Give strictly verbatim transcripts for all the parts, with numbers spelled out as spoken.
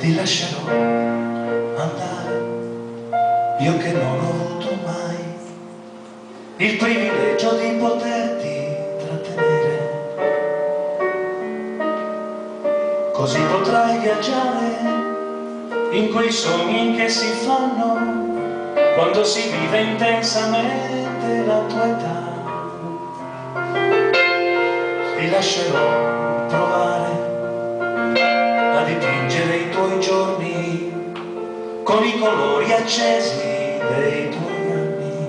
ti lascerò andare, io che non ho avuto mai il privilegio di poterti trattenere, così potrai viaggiare in quei sogni che si fanno quando si vive intensamente la tua età. Ti lascerò provare a dipingere i tuoi giorni con i colori accesi dei tuoi anni.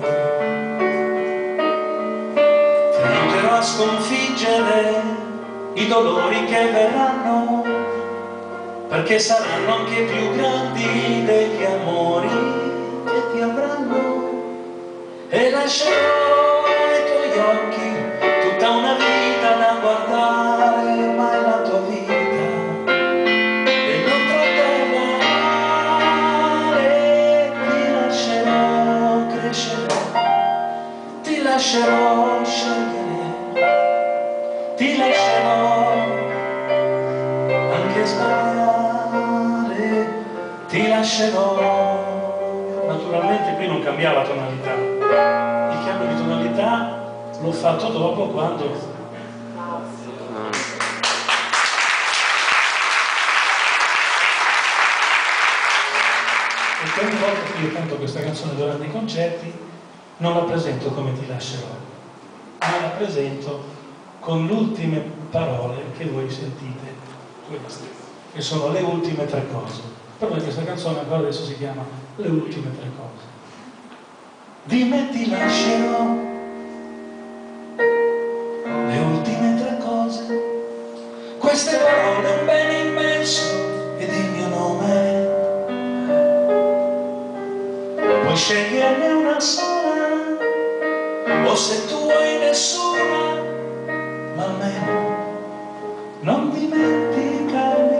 Ti aiuterò a sconfiggere i dolori che verranno, perché saranno anche più grandi degli amori che ti avranno. E lascerò ai tuoi occhi tutta una vita da guardare, ma è la tua vita e non trattenere. Ti lascerò crescere, ti lascerò scegliere, ti lascerò anche sbagliare, ti lascerò. Naturalmente qui non cambiava tonalità, il cambio di tonalità l'ho fatto dopo, quando e ogni volta che io canto questa canzone durante i concerti non la presento come Ti lascerò, ma la presento con le ultime parole che voi sentite, queste, che sono le ultime tre cose. Per me questa canzone ancora adesso si chiama Le ultime tre cose. Di me ti lascerò le ultime tre cose, queste parole un bene immenso ed il mio nome. Puoi sceglierne una sola, o se tu hai nessuna, ma almeno non dimenticarmi.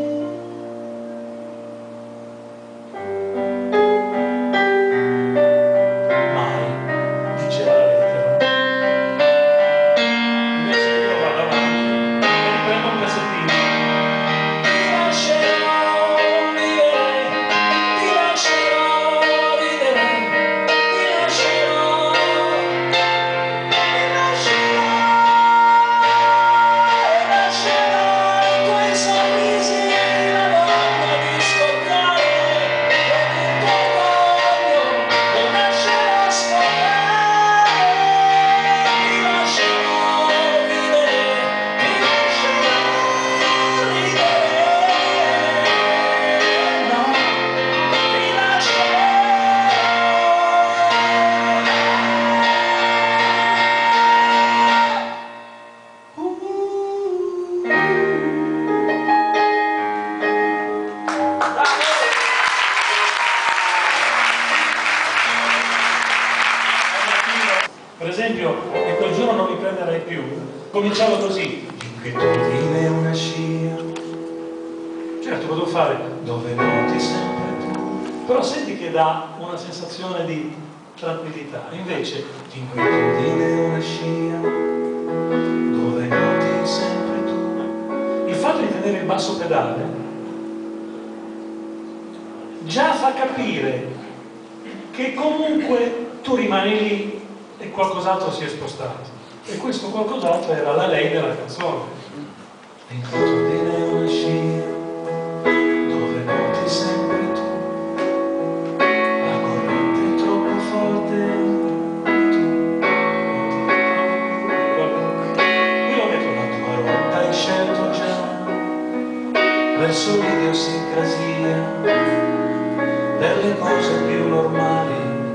Per esempio, e quel giorno non mi prenderai più, cominciavo così. L'inquietudine è una scia. Certo, potevo fare dove noti sempre tu, però senti che dà una sensazione di tranquillità. Invece, l'inquietudine è una scia, dove noti sempre tu. Il fatto di tenere il basso pedale già fa capire che comunque tu rimani lì e qualcos'altro si è spostato, e questo qualcos'altro era la lei della canzone. L'inquietudine è una scia, dove noti sempre tu, la corrente è troppo forte, tu qui lo metto, la tua rotta hai scelto già, verso l'idiosincrasia delle cose più normali.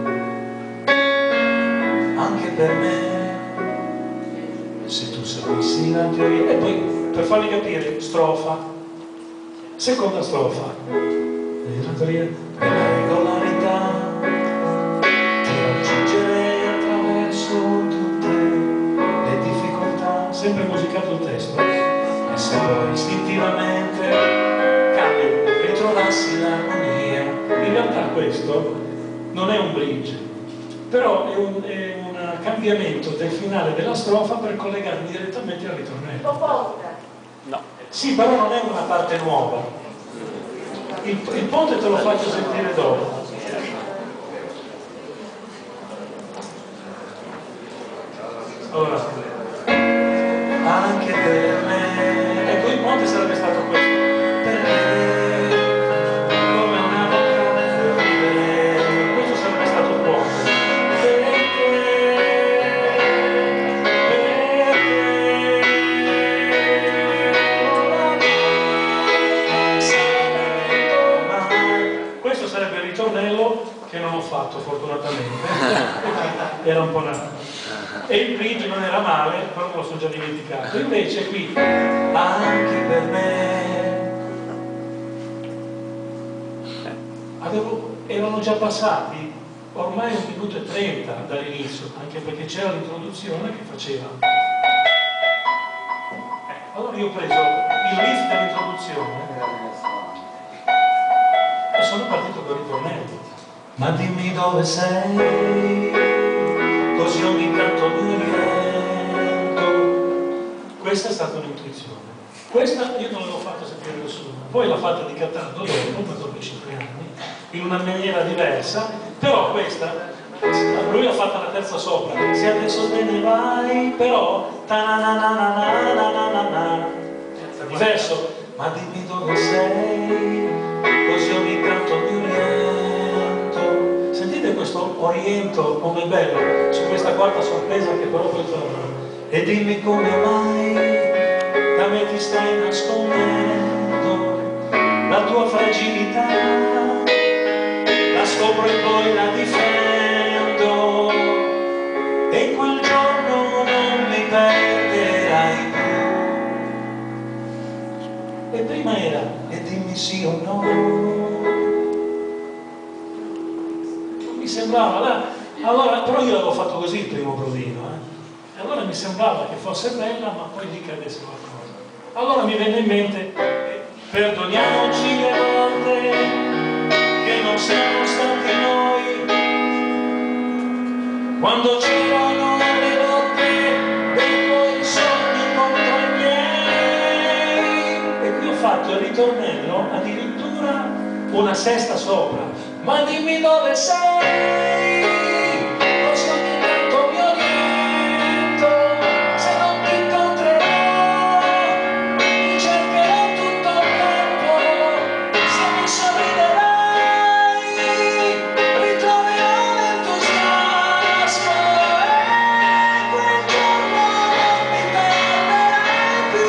Anche per me, se tu seguissi la teoria. E poi, per farvi capire, strofa, seconda strofa, la teoria della regolarità, ti raggiungerei attraverso tutte le difficoltà. Sempre musicato il testo, e se poi istintivamente cambi, ritrovassi l'armonia. In realtà questo non è un bridge, però è un, è un cambiamento del finale della strofa per collegarmi direttamente al ritornello. No. Sì, però non è una parte nuova. il, il ponte te lo faccio sentire dopo. Allora, anche per me, ecco, il ponte sarebbe stato questo, per me, come una vacanza per vivere, questo sarebbe stato il ponte, per te, per te, questo sarebbe il ritornello che non ho fatto fortunatamente, era un po' una... e il bridge non era male, però me lo sono già dimenticato. Invece qui, anche per me, avevo, erano già passati ormai un minuto e trenta dall'inizio, anche perché c'era l'introduzione che faceva. Eh, allora io ho preso il riff dell'introduzione e sono partito con il ritornello. Ma dimmi dove sei, così ogni tanto mi oriento. Questa è stata un'intuizione. Questa io non l'avevo fatta sentire nessuno. Poi l'ha fatta di Cataldo dopo, ma dopo cinque anni, in una maniera diversa. Però questa, lui l'ha fatta la terza sopra. Se adesso te ne vai, però diverso. Ma dimmi dove sei, così ogni tanto mi oriento. Sentite questo oriento come è bello su questa quarta sorpresa che però poi torna. E dimmi come mai da me ti stai nascondendo la tua fragilità, la scopro e poi la difendo, e quel giorno non mi perderai più. E prima era e dimmi sì o no. Mi sembrava là, allora, però io l'avevo fatto così il primo provino, eh? E allora mi sembrava che fosse bella, ma poi lì cadesse qualcosa. Allora mi venne in mente, perdoniamoci le volte che non siamo stati noi, quando c'erano le lotte dei tuoi sogni contro i miei. E qui ho fatto il ritornello, addirittura una sesta sopra. Ma dimmi dove sei, così ogni tanto mi oriento, se non ti incontrerò, ti cercherò tutto il tempo, se mi sorriderai, ritroverò l'entusiasmo, e quel giorno non mi perderai più.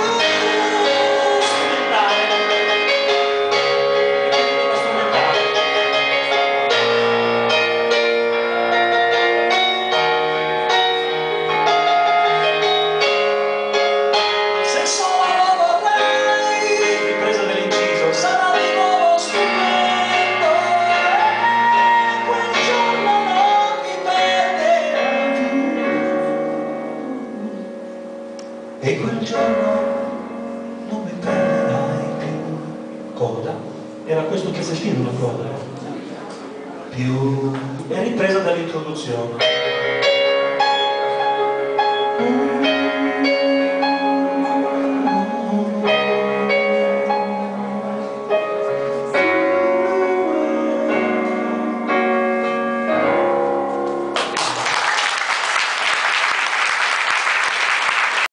E quel giorno non mi perderai più. Coda, era questo pezzettino la coda, eh? Più, è ripresa dall'introduzione.